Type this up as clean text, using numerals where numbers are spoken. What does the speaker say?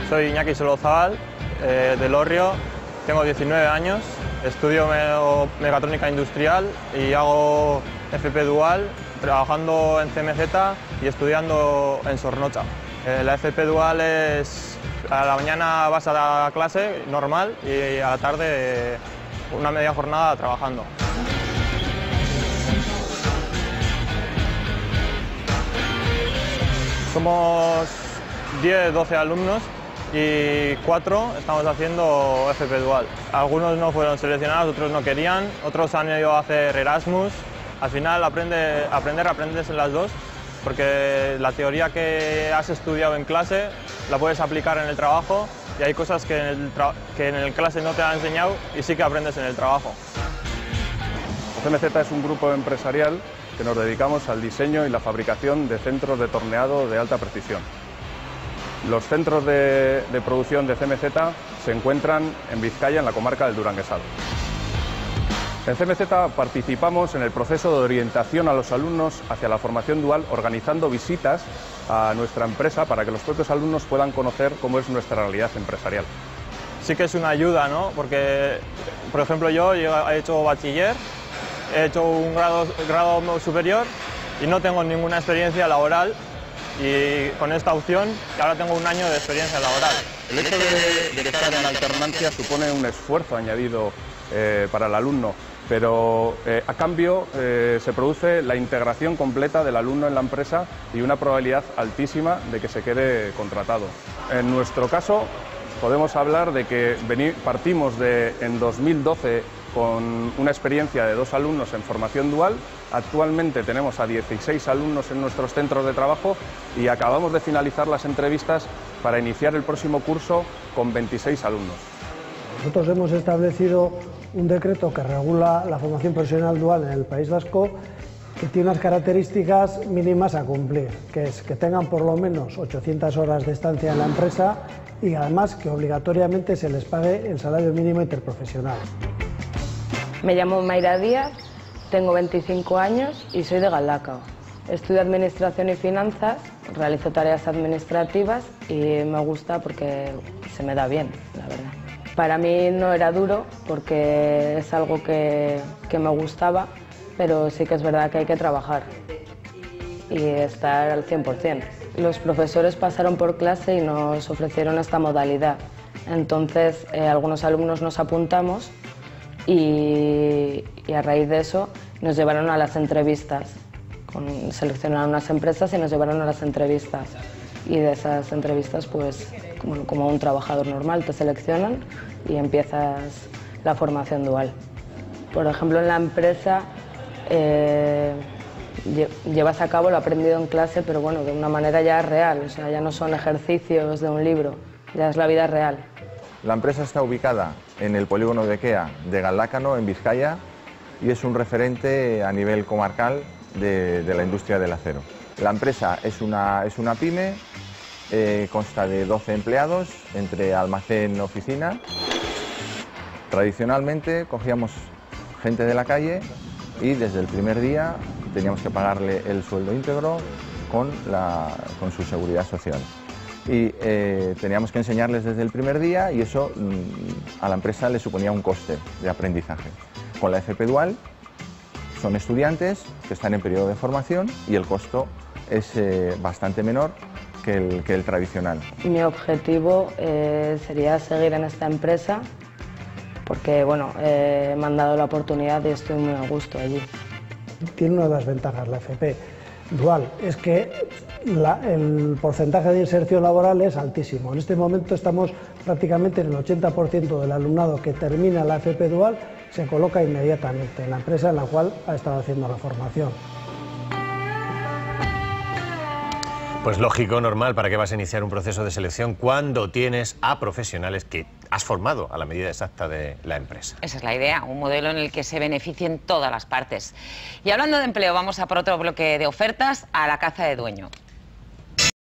Soy Iñaki Solozabal, de Lorrio, tengo 19 años, estudio mecatrónica industrial y hago FP Dual, trabajando en CMZ y estudiando en Sornocha. La FP Dual es, a la mañana vas a la clase normal y a la tarde una media jornada trabajando. Somos 10-12 alumnos y 4 estamos haciendo FP Dual. Algunos no fueron seleccionados, otros no querían, otros han ido a hacer Erasmus. Al final aprendes en las dos, porque la teoría que has estudiado en clase la puedes aplicar en el trabajo y hay cosas que en el clase no te han enseñado y sí que aprendes en el trabajo. CMZ es un grupo empresarial que nos dedicamos al diseño y la fabricación de centros de torneado de alta precisión. Los centros de producción de CMZ se encuentran en Vizcaya, en la comarca del Duranguesado. En CMZ participamos en el proceso de orientación a los alumnos hacia la formación dual, organizando visitas a nuestra empresa para que los propios alumnos puedan conocer cómo es nuestra realidad empresarial. Sí que es una ayuda, ¿no? Porque, por ejemplo, yo he hecho bachiller, he hecho un grado superior y no tengo ninguna experiencia laboral, y con esta opción ahora tengo un año de experiencia laboral. El hecho de estar en alternancia supone un esfuerzo añadido para el alumno, pero a cambio se produce la integración completa del alumno en la empresa y una probabilidad altísima de que se quede contratado. En nuestro caso podemos hablar de que partimos en 2012 con una experiencia de 2 alumnos en formación dual. Actualmente tenemos a 16 alumnos en nuestros centros de trabajo y acabamos de finalizar las entrevistas para iniciar el próximo curso con 26 alumnos. Nosotros hemos establecido un decreto que regula la formación profesional dual en el País Vasco, que tiene unas características mínimas a cumplir, que es que tengan por lo menos 800 horas de estancia en la empresa y además que obligatoriamente se les pague el salario mínimo interprofesional. Me llamo Mayra Díaz, tengo 25 años y soy de Galdakao. Estudio Administración y Finanzas, realizo tareas administrativas y me gusta porque se me da bien, la verdad. Para mí no era duro porque es algo que me gustaba, pero sí que es verdad que hay que trabajar y estar al 100%. Los profesores pasaron por clase y nos ofrecieron esta modalidad. Entonces, algunos alumnos nos apuntamos y a raíz de eso nos llevaron a las entrevistas. Seleccionaron unas empresas y nos llevaron a las entrevistas. Y de esas entrevistas, pues, como un trabajador normal, te seleccionan y empiezas la formación dual. Por ejemplo, en la empresa llevas a cabo lo aprendido en clase, pero bueno, de una manera ya real, o sea, ya no son ejercicios de un libro, ya es la vida real. La empresa está ubicada en el polígono de Kea de Galdácano, en Vizcaya, y es un referente a nivel comarcal de la industria del acero. La empresa es una pyme, consta de 12 empleados, entre almacén y oficina. Tradicionalmente cogíamos gente de la calle y desde el primer día teníamos que pagarle el sueldo íntegro con su seguridad social. Y teníamos que enseñarles desde el primer día y eso a la empresa le suponía un coste de aprendizaje. Con la FP Dual son estudiantes que están en periodo de formación y el costo es bastante menor que el tradicional. Mi objetivo sería seguir en esta empresa porque bueno, me han dado la oportunidad y estoy muy a gusto allí. Tiene una de las ventajas la FP Dual, es que el porcentaje de inserción laboral es altísimo. En este momento estamos prácticamente en el 80% del alumnado que termina la FP Dual se coloca inmediatamente en la empresa en la cual ha estado haciendo la formación. Pues lógico, normal, ¿para qué vas a iniciar un proceso de selección cuando tienes a profesionales que has formado a la medida exacta de la empresa? Esa es la idea, un modelo en el que se beneficien todas las partes. Y hablando de empleo, vamos a por otro bloque de ofertas, a la caza de dueño.